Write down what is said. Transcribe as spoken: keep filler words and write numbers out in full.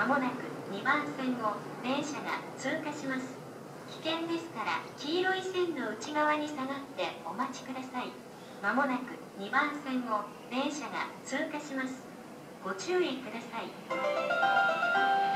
もなくにばん線を電車が通過します。危険ですから黄色い線の内側に下がってお待ちください。まもなくにばん線を電車が通過します。ご注意ください。